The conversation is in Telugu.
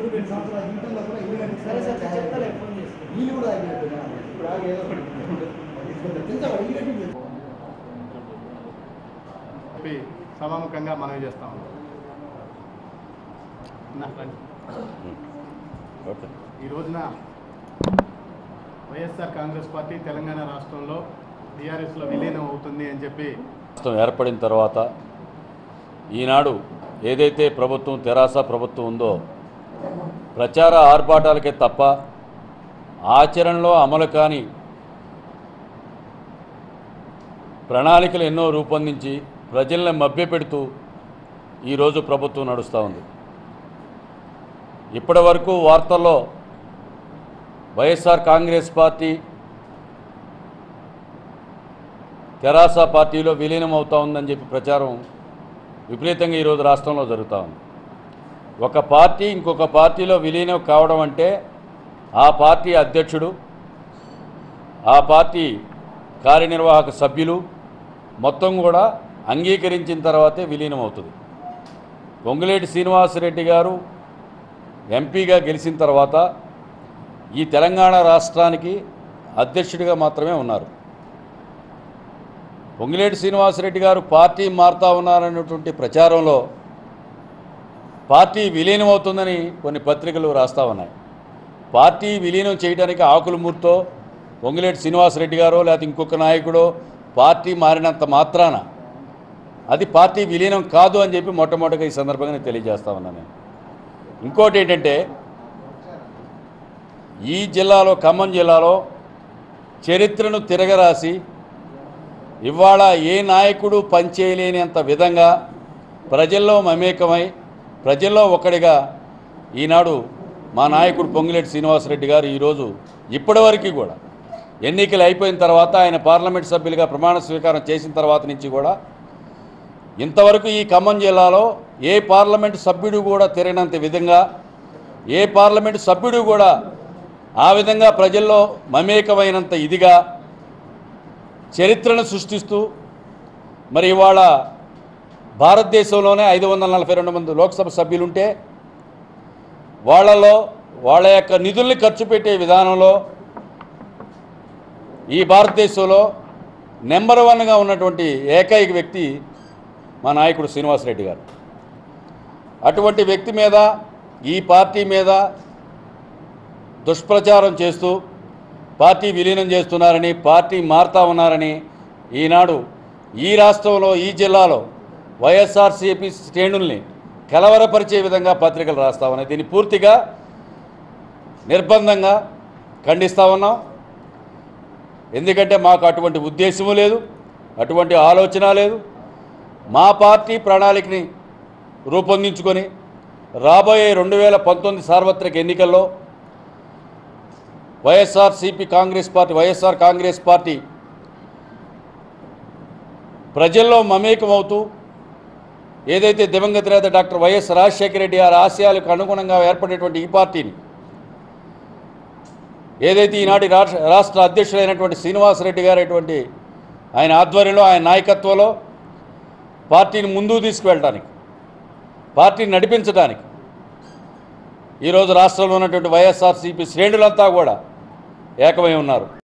సభాముఖంగా మనవి చేస్తాం. ఈ రోజున వైఎస్ఆర్ కాంగ్రెస్ పార్టీ తెలంగాణ రాష్ట్రంలో టీఆర్ఎస్లో విలీనం అవుతుంది అని చెప్పి రాష్ట్రం ఏర్పడిన తర్వాత ఈనాడు ఏదైతే ప్రభుత్వం తెరాస ప్రభుత్వం ఉందో ప్రచార ఆర్భాటాలకే తప్ప ఆచరణలో అమలు కాని ప్రణాళికలు ఎన్నో రూపొందించి ప్రజల్ని మభ్యపెడుతూ ఈరోజు ప్రభుత్వం నడుస్తూ ఉంది. ఇప్పటి వరకు వార్తల్లో వైఎస్ఆర్ కాంగ్రెస్ పార్టీ తెరాస పార్టీలో విలీనం అవుతా ఉందని చెప్పి ప్రచారం విపరీతంగా ఈరోజు రాష్ట్రంలో జరుగుతూ ఉంది. ఒక పార్టీ ఇంకొక పార్టీలో విలీనం కావడం అంటే ఆ పార్టీ అధ్యక్షుడు, ఆ పార్టీ కార్యనిర్వాహక సభ్యులు మొత్తం కూడా అంగీకరించిన తర్వాతే విలీనం అవుతుంది. పొంగులేటి శ్రీనివాసరెడ్డి గారు ఎంపీగా గెలిచిన తర్వాత ఈ తెలంగాణ రాష్ట్రానికి అధ్యక్షుడిగా మాత్రమే ఉన్నారు. పొంగులేటి శ్రీనివాసరెడ్డి గారు పార్టీ మారుతా ఉన్నారనేటువంటి ప్రచారంలో పార్టీ విలీనం అవుతుందని కొన్ని పత్రికలు రాస్తూ ఉన్నాయి. పార్టీ విలీనం చేయడానికి ఆకులమూర్తో పొంగులేటి శ్రీనివాసరెడ్డి గారో లేకపోతే ఇంకొక నాయకుడో పార్టీ మారినంత మాత్రాన అది పార్టీ విలీనం కాదు అని చెప్పి మొట్టమొదటిగా ఈ సందర్భంగా నేను తెలియజేస్తా ఉన్నాను. నేను ఇంకోటి ఏంటంటే ఈ జిల్లాలో ఖమ్మం జిల్లాలో చరిత్రను తిరగరాసి ఇవాళ ఏ నాయకుడు పనిచేయలేనంత విధంగా ప్రజల్లో మమేకమై ప్రజల్లో ఒకడిగా ఈనాడు మా నాయకుడు పొంగులేటి శ్రీనివాసరెడ్డి గారు ఈరోజు ఇప్పటివరకు కూడా ఎన్నికలు అయిపోయిన తర్వాత ఆయన పార్లమెంట్ సభ్యులుగా ప్రమాణ స్వీకారం చేసిన తర్వాత నుంచి కూడా ఇంతవరకు ఈ ఖమ్మం జిల్లాలో ఏ పార్లమెంటు సభ్యుడు కూడా తిరగనంత విధంగా ఏ పార్లమెంటు సభ్యుడు కూడా ఆ విధంగా ప్రజల్లో మమేకమైనంత ఇదిగా చరిత్రను సృష్టిస్తూ మరి ఇవాళ భారతదేశంలోనే 542 మంది లోక్సభ సభ్యులుంటే వాళ్ళలో వాళ్ళ యొక్క నిధుల్ని ఖర్చు పెట్టే విధానంలో ఈ భారతదేశంలో నెంబర్ 1గా ఉన్నటువంటి ఏకైక వ్యక్తి మా నాయకుడు శ్రీనివాసరెడ్డి గారు. అటువంటి వ్యక్తి మీద ఈ పార్టీ మీద దుష్ప్రచారం చేస్తూ పార్టీ విలీనం చేస్తున్నారని పార్టీ మారుతా ఉన్నారని ఈనాడు ఈ రాష్ట్రంలో ఈ జిల్లాలో వైఎస్ఆర్సీపీ శ్రేణుల్ని కలవరపరిచే విధంగా పత్రికలు రాస్తా ఉన్నాయి. దీన్ని పూర్తిగా నిర్బంధంగా ఖండిస్తూ ఉన్నాం. ఎందుకంటే మాకు అటువంటి ఉద్దేశము లేదు, అటువంటి ఆలోచన లేదు. మా పార్టీ ప్రణాళికని రూపొందించుకొని రాబోయే 2019 సార్వత్రిక ఎన్నికల్లో వైఎస్ఆర్ కాంగ్రెస్ పార్టీ ప్రజల్లో మమేకమవుతూ ఏదైతే దివంగత నేత డాక్టర్ వైఎస్ రాజశేఖర రెడ్డి గారి ఆశయాలకు అనుగుణంగా ఏర్పడేటువంటి ఈ పార్టీని ఏదైతే ఈనాటి రాష్ట్ర అధ్యక్షుడైనటువంటి శ్రీనివాసరెడ్డి గారు ఆయన ఆధ్వర్యంలో ఆయన నాయకత్వంలో పార్టీని ముందుకు తీసుకువెళ్ళడానికి పార్టీని నడిపించడానికి ఈరోజు రాష్ట్రంలో ఉన్నటువంటి వైఎస్ఆర్సీపీ శ్రేణులంతా కూడా ఏకమై ఉన్నారు.